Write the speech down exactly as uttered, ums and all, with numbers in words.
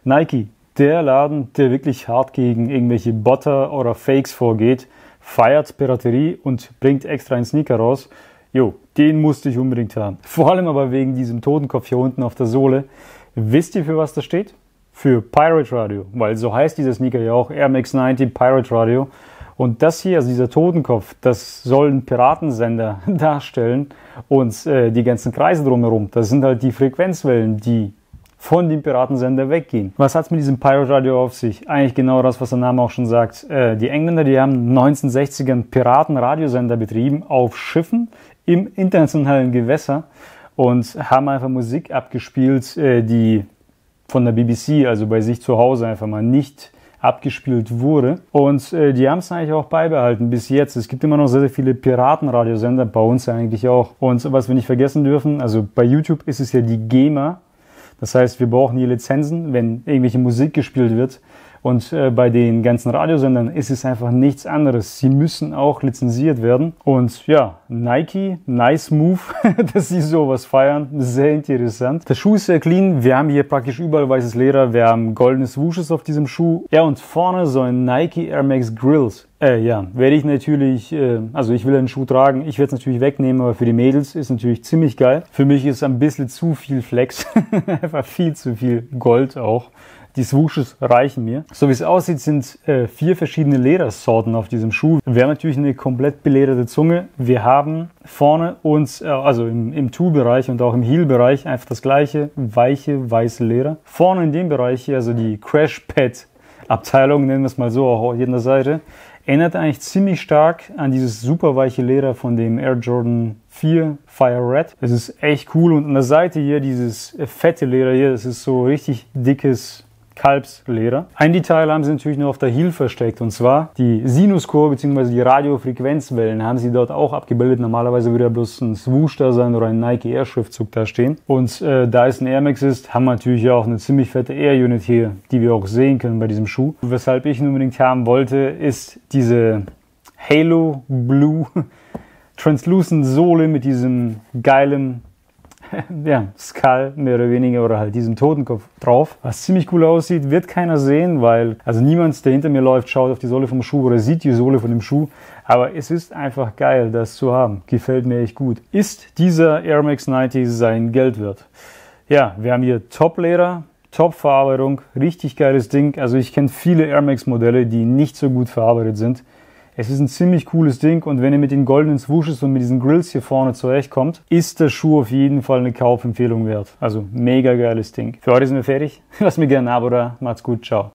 Nike, der Laden, der wirklich hart gegen irgendwelche Botter oder Fakes vorgeht, feiert Piraterie und bringt extra einen Sneaker raus. Jo, den musste ich unbedingt haben. Vor allem aber wegen diesem Totenkopf hier unten auf der Sohle. Wisst ihr, für was das steht? Für Pirate Radio, weil so heißt dieser Sneaker ja auch, Air Max neunzig Pirate Radio. Und das hier, also dieser Totenkopf, das soll einen Piratensender darstellen und äh, die ganzen Kreise drumherum, das sind halt die Frequenzwellen, die von dem Piratensender weggehen. Was hat es mit diesem Pirate Radio auf sich? Eigentlich genau das, was der Name auch schon sagt. Äh, die Engländer, die haben neunzehnhundertsechzigern Piratenradiosender betrieben auf Schiffen im internationalen Gewässer und haben einfach Musik abgespielt, äh, die von der B B C, also bei sich zu Hause einfach mal nicht abgespielt wurde. Und äh, die haben es eigentlich auch beibehalten bis jetzt. Es gibt immer noch sehr, sehr viele Piratenradiosender, bei uns eigentlich auch. Und was wir nicht vergessen dürfen, also bei YouTube ist es ja die GEMA. Das heißt, wir brauchen hier Lizenzen, wenn irgendwelche Musik gespielt wird. Und äh, bei den ganzen Radiosendern ist es einfach nichts anderes. Sie müssen auch lizenziert werden. Und ja, Nike, nice move, dass sie sowas feiern. Sehr interessant. Der Schuh ist sehr clean. Wir haben hier praktisch überall weißes Leder. Wir haben goldene Swooshes auf diesem Schuh. Ja, und vorne so ein Nike Air Max Grills. Äh, ja, werde ich natürlich, äh, also ich will einen Schuh tragen. Ich werde es natürlich wegnehmen, aber für die Mädels ist natürlich ziemlich geil. Für mich ist ein bisschen zu viel Flex. Einfach viel zu viel Gold auch. Die Swooshes reichen mir. So wie es aussieht, sind äh, vier verschiedene Ledersorten auf diesem Schuh. Wir haben natürlich eine komplett belederte Zunge. Wir haben vorne uns, äh, also im, im Toe-Bereich und auch im Heel-Bereich einfach das gleiche weiche, weiße Leder. Vorne in dem Bereich hier, also die Crash-Pad-Abteilung, nennen wir es mal so, auch hier an der Seite, erinnert eigentlich ziemlich stark an dieses super weiche Leder von dem Air Jordan vier Fire Red. Es ist echt cool und an der Seite hier dieses fette Leder hier, das ist so richtig dickes Kalbsleder. Ein Detail haben sie natürlich nur auf der Heel versteckt, und zwar die Sinuskurve bzw. die Radiofrequenzwellen haben sie dort auch abgebildet. Normalerweise würde ja bloß ein Swoosh da sein oder ein Nike Air Schriftzug da stehen. Und äh, da es ein Air Max ist, haben wir natürlich auch eine ziemlich fette Air Unit hier, die wir auch sehen können bei diesem Schuh. Weshalb ich ihn unbedingt haben wollte, ist diese Halo Blue Translucent Sohle mit diesem geilen ja, Skull mehr oder weniger oder halt diesen Totenkopf drauf. Was ziemlich cool aussieht, wird keiner sehen, weil also niemand, der hinter mir läuft, schaut auf die Sohle vom Schuh oder sieht die Sohle von dem Schuh. Aber es ist einfach geil, das zu haben. Gefällt mir echt gut. Ist dieser Air Max neunzig sein Geld wert? Ja, wir haben hier Top-Leder, Top-Verarbeitung, richtig geiles Ding. Also ich kenne viele Air Max Modelle, die nicht so gut verarbeitet sind. Es ist ein ziemlich cooles Ding und wenn ihr mit den goldenen Swooshes und mit diesen Grills hier vorne zurechtkommt, ist der Schuh auf jeden Fall eine Kaufempfehlung wert. Also mega geiles Ding. Für heute sind wir fertig. Lasst mir gerne ein Abo da. Macht's gut. Ciao.